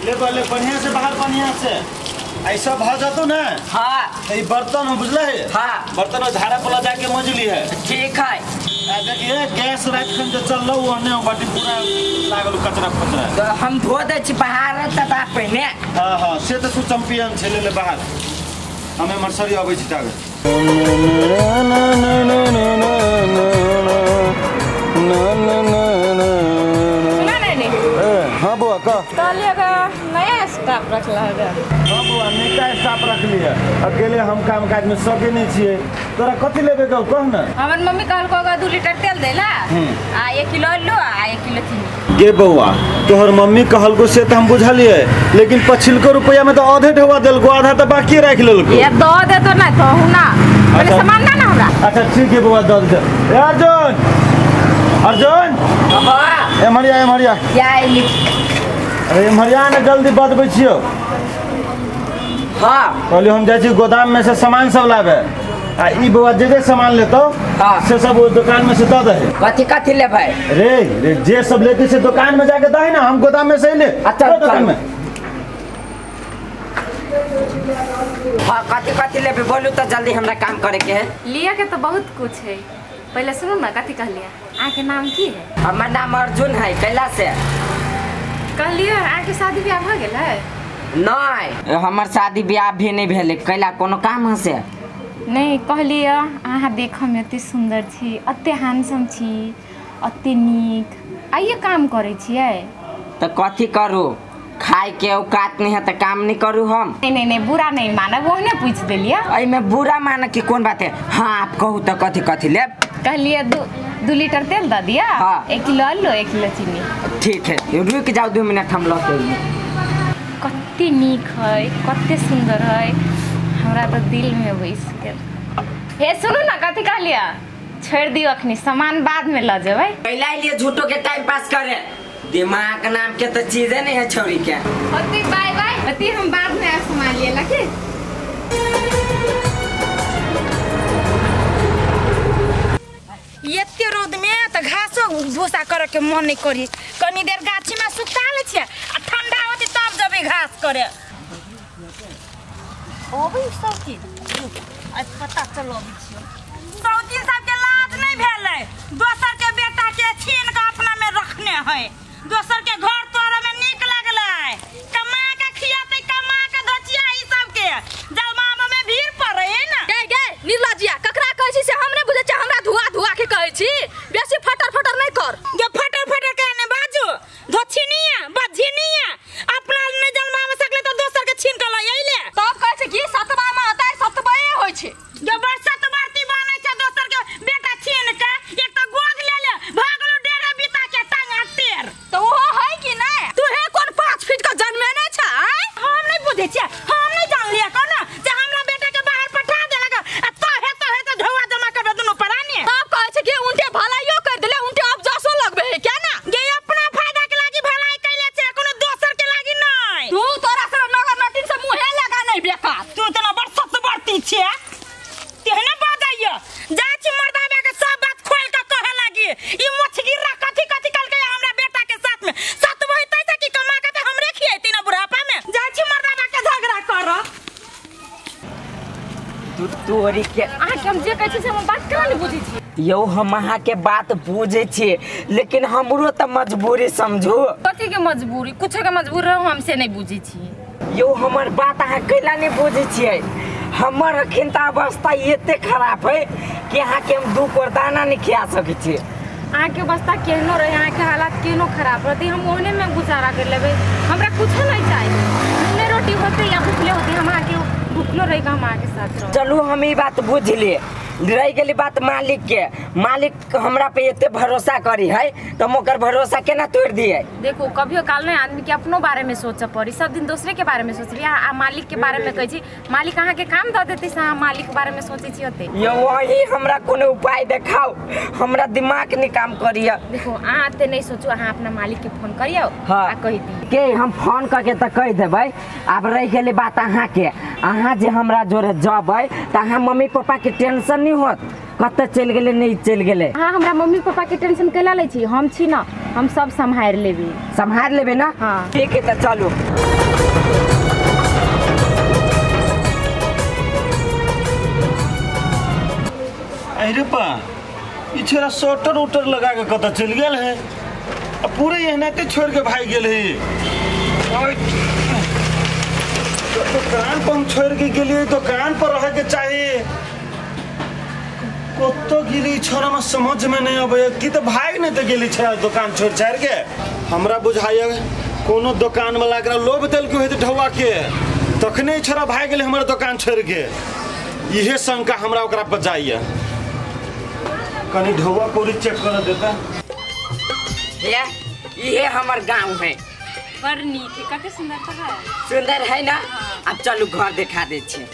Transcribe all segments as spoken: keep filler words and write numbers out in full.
ले तो ले बढ़िया से बाहर बढ़िया से ऐसा भा जातो ना। हाँ ये बर्तन हो बुझले है। हाँ बर्तन और झाड़ा पला जाके मजली है। ठीक है। देखिए गैस रात खन जो चल रहा है वो बाटी पूरा लागल कचरा फचरा। तो हम धो दे छी बाहर तब आप पहले। हाँ हाँ से तो तू चैंपियन छे ले ले बाहर हमें मर्सरी आवे छी तागे। हाँ बुआ का कहलिएगा नया स्टाफ रखला है। हाँ बुआ नया स्टाफ रख लिया अकेले हम काम काज में सके नहीं छिए तोरा कथि लेबे का कह ना। हमर मम्मी कहल को दो लीटर तेल देला आ एक किलो आलू आ एक किलो चीनी। गे बउआ तोहर मम्मी कहल को से तो हम बुझलिए लेकिन पछिलको रुपया में तो आधे ढवा देल को आधा तो बाकी रख लेल को। ये दो दे तो ना तो हूं ना पहले सामान ना ना हमरा। अच्छा ठीक है बुआ दे दे। ए अर्जुन अर्जुन बाबा ए मरिया ए मरिया क्या है? अरे मरिया ने जल्दी बतबै छियो। हाँ कहलियो हम जाई छी गोदाम में से सामान सब लाबे आ ई बुआ जे जे सामान लेतो हाँ से सब वो दुकान में से दे दे। कथी कथी ले भाई? रे रे जे सब लेते से दुकान में जाके दे ना हम गोदाम में से ले। अच्छा दुकान में हाँ कथी कथी ले बोलू तो जल्दी हमरा काम करे के है। लिया के तो बहुत कुछ है पहले सुनो ना कथी कहलिए आ के नाम की है? हमर नाम अर्जुन है कैला से। कहलिए आ के शादी ब्याह भ गेल है? नहीं हमर शादी ब्याह भी नहीं भेले कैला कोनो काम है से। नहीं कहलिए अहाँ देखऽ में एते सुंदर छी अते हैंडसम छी अते नीक आइए काम करे छिए तो कथी करू खाए के औकात नहीं है तो काम नहीं करू हम। नहीं नहीं नहीं बुरा नहीं माना वो ने पूछ देलिए। अई में बुरा माना की कौन बात है। हाँ आप कहू तो कथी कथी ले। कहलिए दो दो लीटर तेल दे दिया। हाँ। एक किलो आलू एक किलो चीनी। ठीक है रुक जाओ दो मिनट हम लौटे। कत्ते नीक है कत्ते सुंदर है हमरा तो दिल में बैस गेल। हे सुनो ना कथी कहलिए छोड़ दियो अखनी सामान बाद में ल जेबै। कैला लिए झूठो के टाइम पास करे दिमाग नाम के तो चीजें नहीं है छोरी के। होती बाय बाय होती हम बाद में आ सामान ले लके। एते रोद में त घासो भूसा करे के मन नहीं करी कनी देर गाछी में सुता ले छे आ ठंडा होती तब जबे घास करे। ओबे सब की आज पता चलो छियो सौती सब के लाज नहीं भेले दोसर के बेटा के छीन के अपना में रखने है दोसर के घर तोरे में नीक लगले कमा के खियाते कमा के दचिया ई सब के जलमामा में भीड़ पड़े है ना। गे गे निर्लजिया ककरा कहै छी से हम नै बुझै छी हमरा धुआ धुआ के कहै छी बेसी फटर फटर नहीं कर। गे फटर फटर के ने बाजू धोछिनिया बझिनिया अपना ने जलमामा सकले तो दोसर के छीन के ल आइले तब कहै छै कि सतबा में अतार सतबे होय छै। गे बरसत बारती बनै छै दोसर के बेटा छीन के एक त गोद ले ले भागलो डेरा बिता के टांगा टेर तो वो है कि नहीं तू है कौन पाँच फीट का जन्मे नहीं छै। हम नहीं बुझे छियै हम नहीं जान लिया को ना जे हमरा बेटा के बाहर पठा देलक आ तो है तो है तो धोआ जमा करबे दुनु परानी तब कहै छै कि उनके भलाइयो कर देले उनके अब जसो लगबे है क्या ना। गे अपना फायदा के लागी भलाई कैले छै कोनो दोसर के लागी नहीं। तू तोरा से नगर नटिन से मुहे लगा नहीं बेकार तू तना बरसत बारती छियै तेहने बाजाइयो जा छी मर्दाबा के सब बात खोल के कहे लागी ई मोछगिरा कथि कथि कल के हमरा बेटा के साथ में सत होइतै से कि कमा के त हमरे खियैती ना बुढ़ापा में जा छी मर्दाबा के झगड़ा कर। तू तोरी के आ के हम जे कहै छी से हम बात केना नहीं बुझै छी। यो हम अहाँ के बात बुझे छी लेकिन हमरो तो मजबूरी समझू। कथी के मजबूरी कुछ के मजबूर रहू हमसे नहीं बुझै छी। यो हमर बात अहाँ कैला नहीं बुझे छियै हमर अखन त अवस्था एते खराब है कि अहाँ के हम दू कोर दाना नहीं खिया सके छी। अहाँ के अवस्था केहनो रहे अहाँ के हालात केहनो खराब रहती हम ओहने में गुजारा कर लेबै हमरा कुछ नहीं चाहिए नूने रोटी होते या भूखले होते हम अहाँ के भूखलो रही हम अहाँ के साथ रहो। चलू हम ई बात बुझ लिए रह गई बात मालिक के मालिक हमरा पे एते भरोसा करी है तो ओकर भरोसा केना तोड़ दिए। देखो कभियो काल नहीं आदमी के अपनो बारे में सोचे पड़ी सब दिन दूसरे के बारे में सोच रही आ मालिक के बारे में कह छी मालिक अहाँ के काम द देते से अहाँ मालिक के बारे में सोचे छी होते। यो वही हमरा कोनो उपाय देखाओ हमरा दिमाग नहीं काम करिया। देखो अहाँ ते नहीं सोचो अहाँ अपना मालिक के फोन करियो हाँ। आ कह दी के हम फोन करके त कह देबै अब रह गेली बात अहाँ के अहाँ जे हमरा जोरे जबै त अहाँ मम्मी पापा के टेंशन नहीं होत कत चल गेले नहीं चल गेले। हाँ हमरा मम्मी पापा के टेंशन कैला लै छी, हम छी ना, हम सब संभाल लेबी। संभाल लेबे ना? हाँ ठीक है तो चलो। अरे पा ये छोरा स्वेटर उटर लगा के कत चल गेल है, अब पूरे एहनाते छोड़ के भाग गेल है। दुकान पर हम छोड़ के गेलिए, दुकान पर रह के चाहिए कतो गिली छोरा में समझ में नहीं आवे कि तो भाग नहीं तो गेली छ दुकान छोड़ छाड़ के। हमरा बुझाइए कोनो दुकान वाला एकरा लोभ देल के हेतु ढवा के तखने छोरा भाग गेले हमर दुकान छोड़ के। इहे शंका हमरा ओकरा पर जाइए, कनी ढवा पूरी चेक कर देता। ये ये हमर गांव है। बड़ नीक है, कते सुंदर तो है। सुंदर है ना? अब चलू घर दिखा दे छी।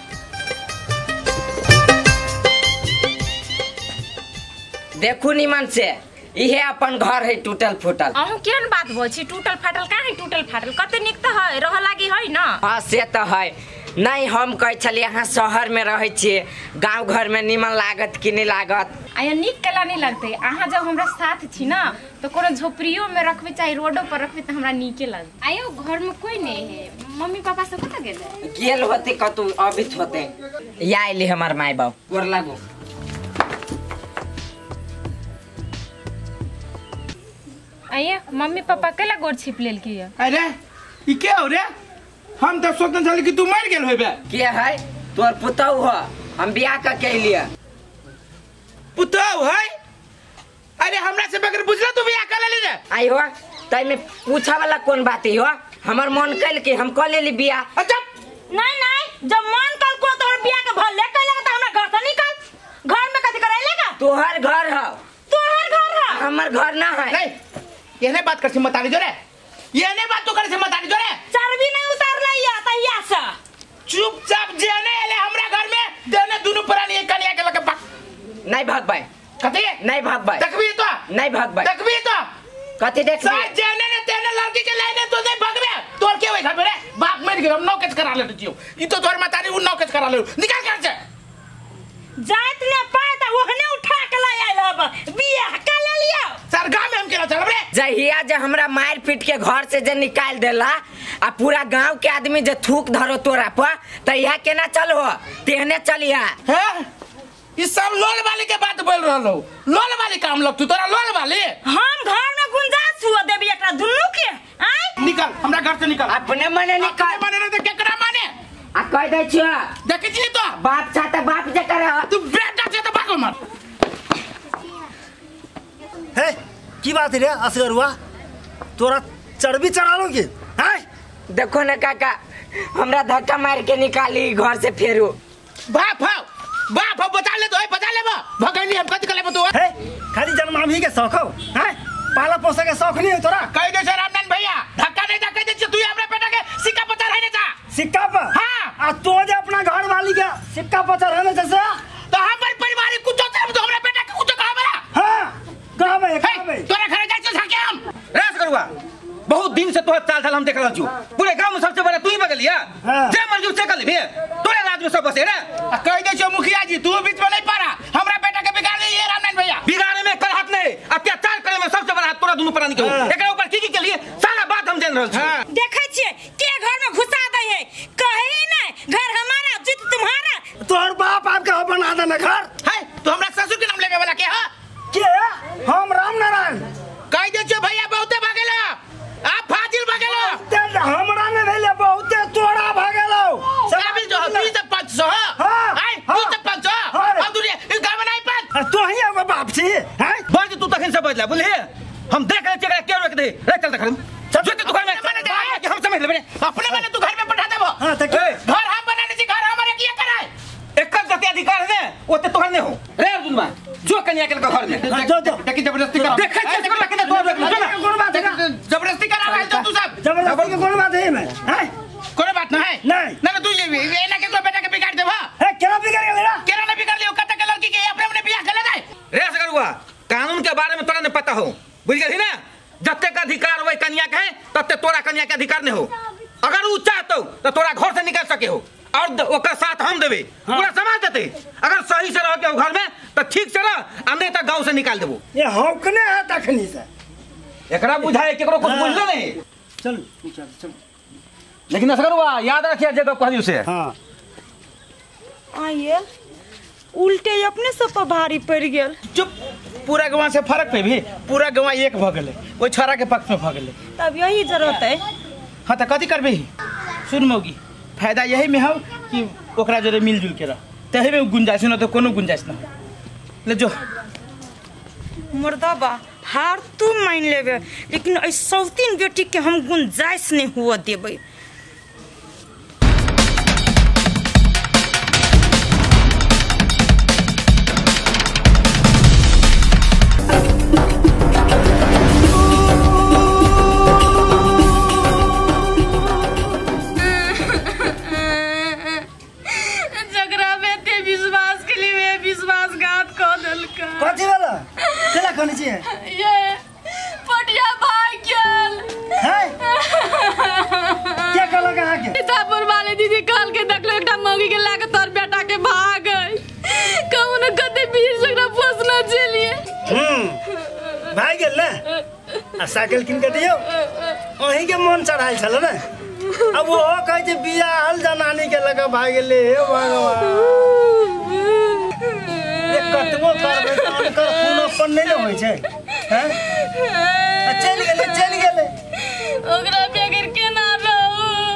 देखू निमन से इहे अपन घर है टूटल फूटल। अहू केहन बात बोल छी, टूटल फाटल काहे टूटल फाटल, कते नीक तो है, रह लागी है ना। हाँ से तो है। नहीं हम कहे छलिए यहाँ शहर में रहे छिए, गांव घर में निमन लागत कि नहीं लागत। आया नीक केला नहीं लगते, अहाँ जब हमरा साथ छी ना तो कोनो झोपड़ियों में रखबे चाहे रोडो पर रखबे तो हमरा नीके लगत। आयो घर में कोई नहीं है, मम्मी पापा सब कत गेले? गेल होते कतु अभी होते। या आइले हमार माय बाप गोर लागो। आइए मम्मी पापा केला गोर छिप लेल की है? अरे ई के हो रे? हम तो सोचन छली कि तू मर गेल होबे। के है? तोर पुतौ हो, हम बियाह का के लिए। पुतौ है? अरे हमरा से बगैर बुझला तू बियाह कर लेली रे? आई हो तई में पूछा वाला कौन बात है हो? हमर मन कल के हम कर लेली बियाह। अच्छा नहीं नहीं, जब मन कल को तोर बियाह के भले कैला त हमरा घर से निकल। घर में कथि करैलेगा? तोहर घर हो। तोहर घर है? हमर घर ना है। नहीं येने बात कर से मत आनी जो रे, येने बात तो कर से मत आनी जो रे। चर्बी नहीं उतार लइया तैया से चुपचाप जेने एले हमरा घर में देने दोनों प्राणी एक कन्या के लगे भाग। नहीं भाग भाई। कथि? नहीं भाग भाई। देखबी तो? नहीं भाग भाई। देखबी तो? कथि देख सा जेने ने तेने लड़की के लेने तो नहीं भागबे। तोर के होई घर में रे? बाप मर गेल, हम नौ केस करा ले दियो। ई तो तोर मातारी उ नौ केस करा ले। निकाल घर से। जात ने पाए त ओहने उठा के ले आइल हब, बियाह कर ले लियो। सरगा में हम केना चलब रे? जहिया जे हमरा मार पीट के घर से जे निकाल देला आ पूरा गांव के आदमी जे थूक धरो तोरा पर त यह केना चलो तेहने चलिया। हैं? ई सब लोल वाली के बात बोल रहलो। लोल वाली काम लग तू तोरा लोल वाली? हम घर में गुंजाइश हुआ देबी एकरा दुन्नु के। आई निकल हमरा घर से निकल। अपने मने निकाल। अपने मने न तो केकरा माने? आ कह दे छियो देखि छी तो बाप चाहता बाप जे करे। तू बेटा से तो भागो मत। है की बात रे असगरुआ, तोरा चर्बी चढ़ा लो के? हैं देखो ना काका, हमरा धक्का मार के निकाली घर से फेरू। बाप हो बाप हो बता ले तो है, बता ले बा भगनी हम कत कले तो है खाली जन्मामी के शौक हो? हैं पाला पोसा के शौक नहीं है तोरा? कह दे सर रामनाथ भैया धक्का नहीं धक्का दे तू हमरा बेटा के सिक्का पत्थर है ना जा सिक्का पर? हां। आ तो जे अपना घर वाली के सिक्का पर रहने जैसे तो हमर परिवार कुछ तो हम तो हमरा बेटा के कुछ कहा बरा। हां कहबे कहबे तोरा घर जाय छ के हम रेस करुआ। बहुत दिन से तोहर चाल चाल हम देख रहल छु, पूरे गांव में सबसे बड़ा तू ही बगलिया। जे मर्जी से कर लेबे, तोरे राज में सब बसे रे। आ कह दे छ मुखिया जी तू बीच में नहीं पारा, हमरा बेटा के बिगाड़ ले ये रामनाथ भैया। बिगाड़े में कर हाथ नहीं, अत्याचार करे में सबसे बड़ा हाथ तोरा दोनों प्राणी के हो। एकरा ऊपर की की के लिए सारा बात हम जान रहल छी। देखै छिए के घर में घुसा दे है, कहे नहीं घर हमारा जित तुम्हारा। तोहर बाप आपका बना देना घर है तो हमरा ससुर के नाम लेवे वाला के ह के? हम राम नारायण कह दे छ भैया बहुते भागेला, आप फाजिल भागेला। ते हमरा ने भेले बहुते तोरा भागेलो सब जो तीस पाँच सौ हाँ, है हाँ, तीस पाँच सौ हाँ रे। अब दूर इस घर में नहीं पाँच। तो ही एगो बाप छी हैं? बस तू तखन से बदला बोले हम देख रहे चेकरा के रोक दे रे चल तखन जो तू घर में माने कि हम समझ लेबे अपने माने तू घर में पठा देबो। हां त के घर हम बनाने छी, घर हमारे किया कराए एकर जते अधिकार है ओते तोहर नहीं हो रे अर्जुन मां जो कन्या के घर में जो जो देखि जबरदस्ती कर देख छै देखो लेकिन तू कौन बात है? जबरदस्ती करा रहा है तो तू सब जबरदस्ती के कौन बात है में? हैं कोई बात ना है नहीं ना तू ये ये ना के तो बेटा के बिगाड़ देबा है केना बिगड़ गेला? केरा ना बिगाड़ लियो कत के लड़की के अपने अपने बियाह कर ले जाए रे सगरुआ। कानून के बारे में तोरा नहीं पता हो, बुझ गेली ना? जत्ते का अधिकार होय कन्या के है तत्ते तोरा कन्या के अधिकार नहीं हो। अगर उ चाहतो तो तोरा घर से निकाल सके हो, और द- ओकर साथ हम देबे पूरा समाज देते अगर सही से रह के घर में तो ठीक से रह अंदर तक गांव से निकाल देबो ये हौकने है तखनी से एकरा बुझाए केकरो कुछ हाँ। बुझलो नहीं चल चल चल लेकिन असगरुआ याद रखिए जे तो कहलियो से हां आइए उल्टे अपने सब पर भारी पड़ गेल। चुप पूरा गाँव से फर्क पे भी पूरा गाँव एक भ गए वो छोरा के पक्ष में भ गए तब यही जरूरत है। हाँ तो कथी करबे सुन मौगी फायदा यही में हो कि ओकरा जरे मिलजुल के रह तही में गुंजाइश न तो कोनो गुंजाइश न हो ले जो मुर्दाबा हार तू मान लेबे लेकिन ऐ सौतीन बेटी के हम गुंजाइश नहीं हुआ देबे। कथी वाला केला खाने छी ये पटिया भाई गेल है क्या कला कहां के सीतापुर वाले दीदी काल के देखलो एकटा मौगी के लाके तोर बेटा के भाग गई कहू न कते बीर जगरा पोसना चलिए हम्म भाई गेल ना आ साइकिल किन के दियो ओही के मन चढ़ाई छल ना अब वो कहे जे बिया हल जनानी के लगा भाग गेले हे भगवान ये कतबो करबे त अनकर खून अपन नहीं होय छै हैं चल गेले चल गेले ओकरा बेगर के ना रहू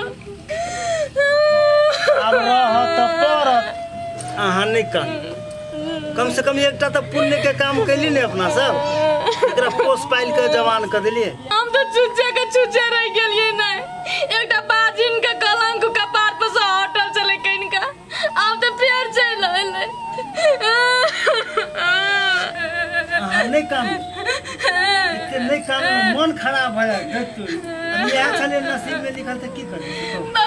अब रह त परत अहाँ नहीं कह कम से कम एकटा त पुण्य के काम कैली ने अपना सब एकरा पोस पाइल के जवान क देलिए हम तो चुच्चे के चुच्चे रह गेलिए ना एकटा बाजिन के कलंक का पार पर से होटल चले कइन का अब तो फेर चल आइले अहाँ नहीं काम इतने नहीं काम मन खराब है देख तू अब यह चले नसीब में लिखल त की कर